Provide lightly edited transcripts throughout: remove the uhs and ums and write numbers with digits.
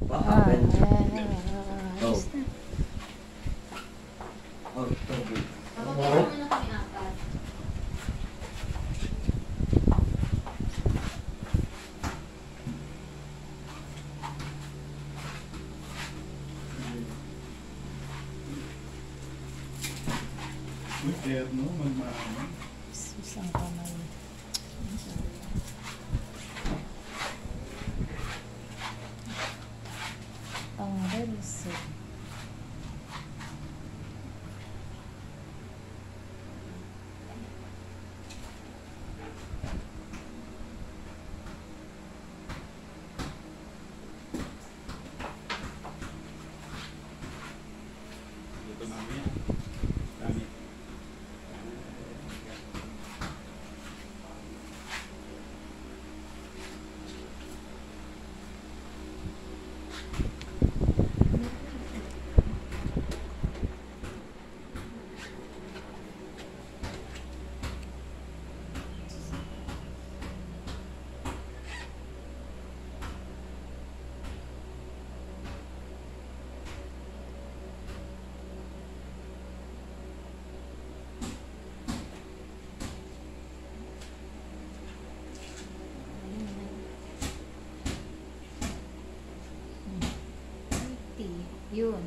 What happened? Oh, Ayos na. oh, okay. Kapag mo na kami apat. Uy, kaya no, magmahal. Susang kamay. Ang relis. Ito namin yan. Dami. Yun.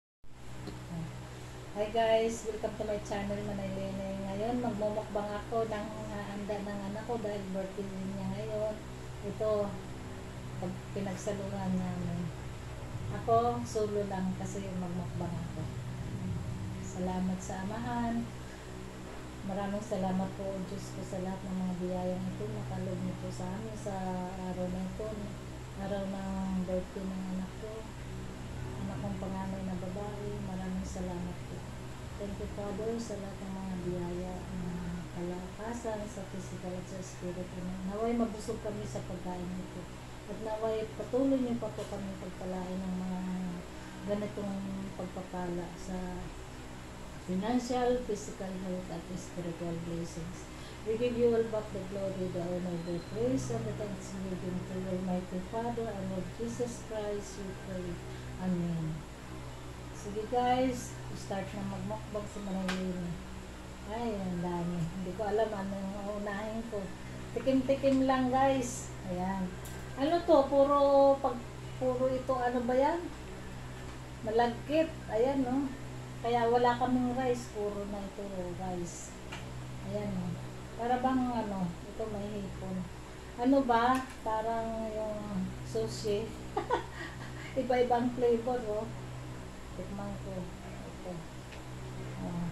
Hi guys, welcome to my channel, Manaylene. Ngayon, magmumukbang ako ng handa ng anak ko dahil birthday niya ngayon. Ito, pag pinagsaluhan namin. Ako, solo lang kasi magmukbang ako. Salamat sa amahan. Maraming salamat po, Diyos ko, sa lahat ng mga biyayang ito. Nakalog niyo po sa amin sa araw na ito. Araw ng birthday ng anak ko. Anak kong panganay na babae. Maraming salamat po. Thank you, Father, sa lahat ng mga biyaya, kalakasan sa physical at sa spirit. Naway mabusog kami sa pagkain nito. At naway patuloy niyo pa po kami pagpalain ng mga ganitong pagpapala sa financial, physical health, at spiritual blessings. We give you all back the glory, the honor, the praise, and the thanksgiving to your mighty Father and Lord Jesus Christ, we pray. Amen. Sige guys, start na magmukbang si Manaylene. Ay, ang dami. Hindi ko alam ano yung unahin ko. Tikim-tikim lang guys. Ayan. Ano to? Puro ito, ano ba yan? Malagkit. Ayan, no? Kaya wala kaming rice. Puro na ito, guys. Ayan, no? Para bang, ano, ito may hipon. Ano ba? Parang yung sushi. Iba-ibang flavor, oh. Tikman ko. Ito. Oh.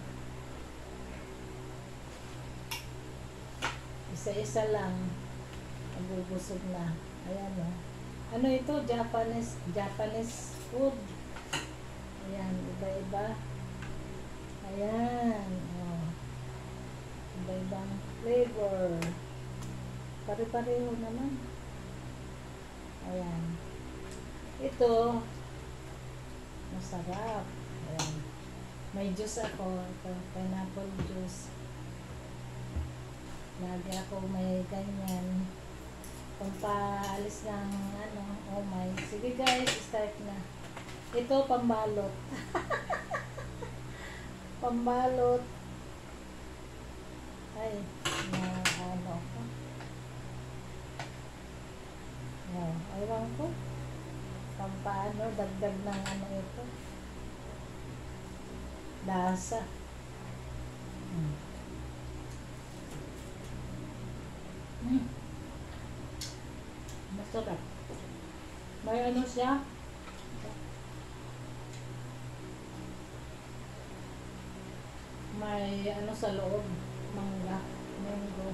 Isa-isa lang. Nabubusog na. Ayan, oh. Ano ito? Japanese food. Ayan, iba-iba. Ayan. Oh. Iba-ibang flavor. Pare-pareho naman. Ayan. Ito, masarap. Ayan. May juice ako. Ito, pineapple juice. Lagi ako may ganyan. Pampaalis ng ano, oh my. Sige guys, start na. Ito, pambalot. Pambalot. Ay, na ano ko. Oh, aywan ko. Pampaano, dagdag ng ano ito. Lasa. Masarap. May ano siya? May ano sa loob. Mangga. Mango.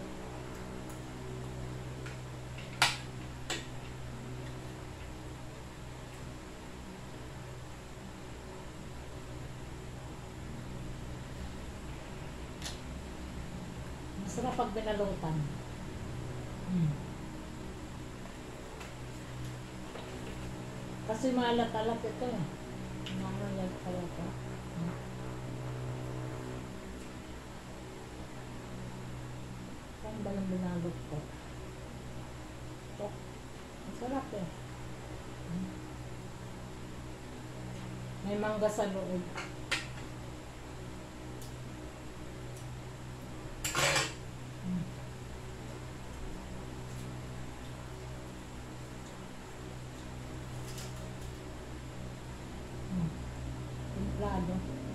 Masarap pag binalutan. Kasi maalat-alat ito eh. Maalat-alat ito. Saan ba lang binalot ko? Ito. Masarap eh. May mangga sa loob. Templado.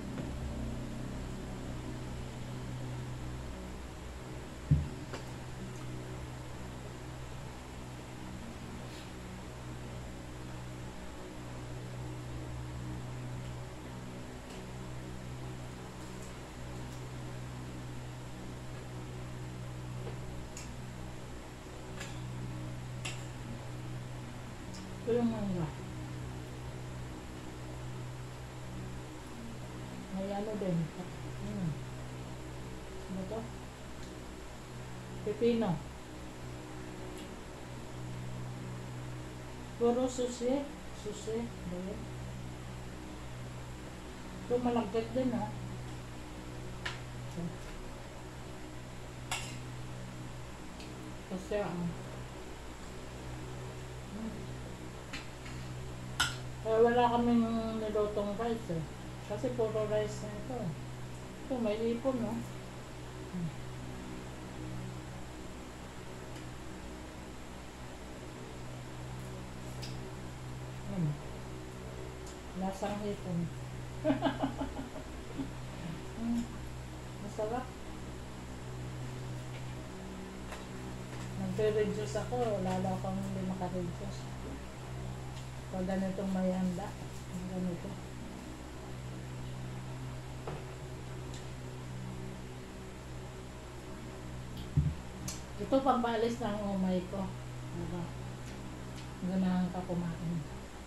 Ito yung mangga. May ano din. Ano to? Pepino. Puro susi. Susi. Bayan. Ito malagkit din, ha? Kasi wala kaming nilutong rice eh. Kasi puro rice na ito. Ito may ipon, no? Lasang ipon. Masarap. Nagre-reduce ako, lalo akong hindi maka-reduce. Pag ganitong may handa, ganito. Ito pampalis ng umay ko. Diba? Ganahan ka kumain.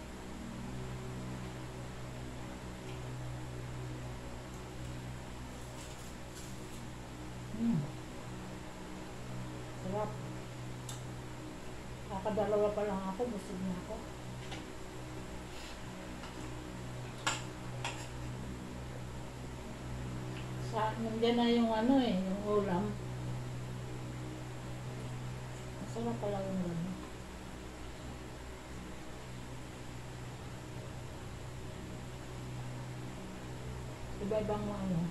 Sarap. Kakadalawa pa lang ako, busog na ako. Nandiyan na yung ano eh, yung ulam. Masarap pala yung gano'n. Iba-ibang ano,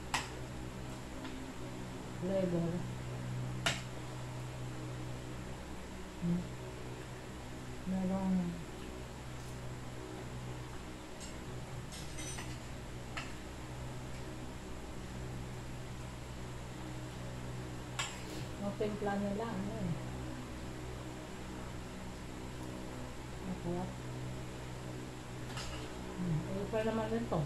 flavor. Merong timpla nila, ano eh. Masarap. Ano pa naman ito?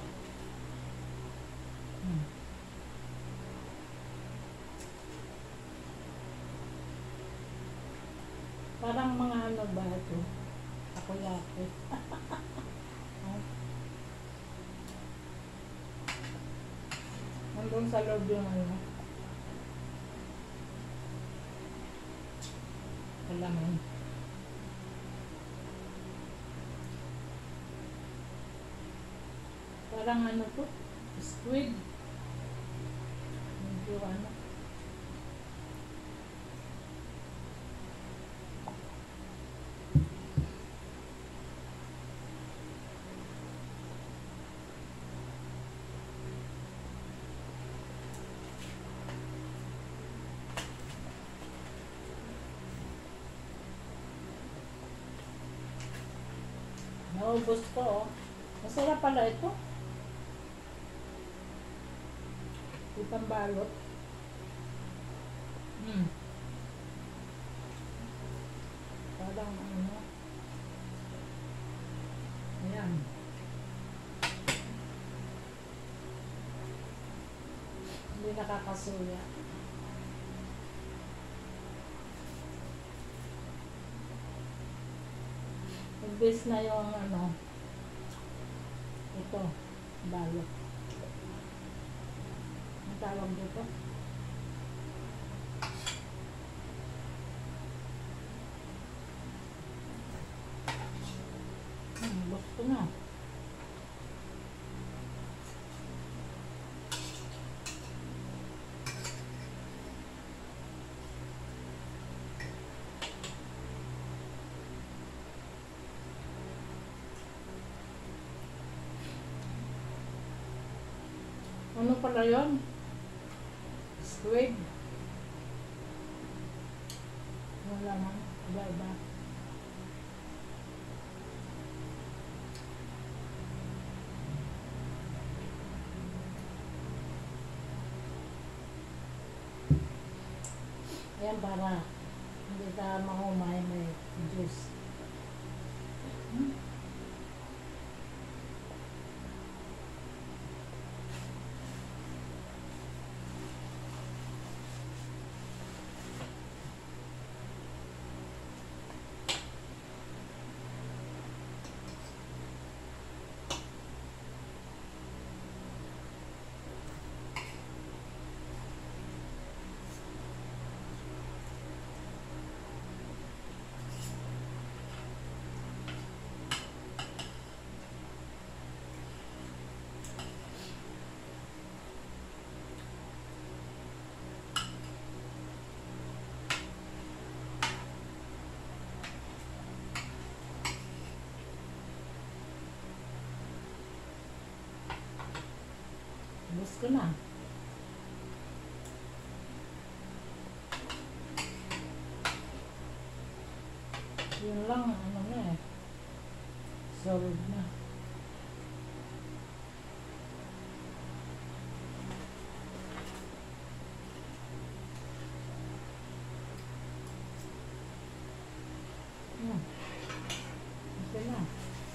Parang mga ano ba ito? Takoyaki. Nandun sa loob yung ano. Laman. Parang ano to? Squid. Medyo ano. Naubos ko, oh. Masarap pala ito. Itang balot. Parang ano. Ayan. Hindi nakakasuya. Imbes na yung ano, ito, balot. Ang tawag dito? Gusto na. Ano pala yun? Squid? Wala man. Iba-iba. Ayan para hindi ka mahumay may juice. Ubus ko na. Yun lang, ano na eh. Solid na. Okay na.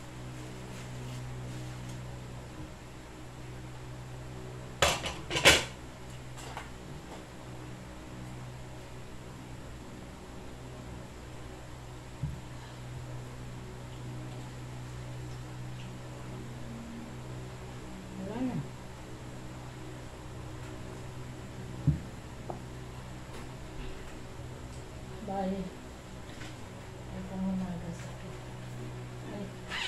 Wala na. Bye. Ay, pangunagas ako. Ay.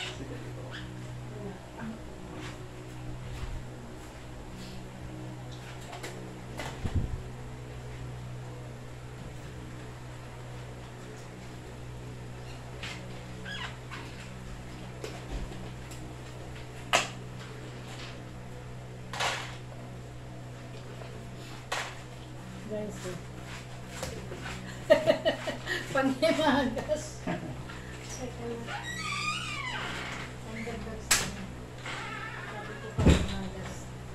Guys, panghimagas. Teka lang. Underdogs na. Sabi ko panghimagas.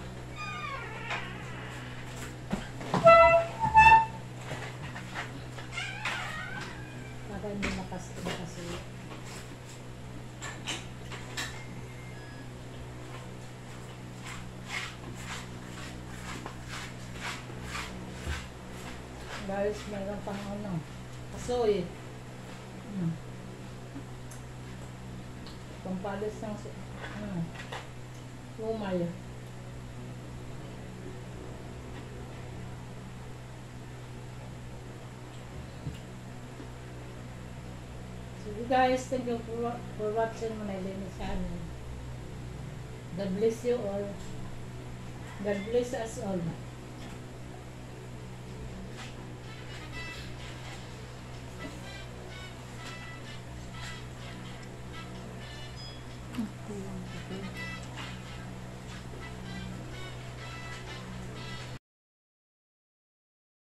Para hindi nakastin kasi. Guys, mayroon pang ano. Kasoy. Pampalis ng umay. So you guys, thank you for watching my Lenny channel. God bless you all. God bless us all.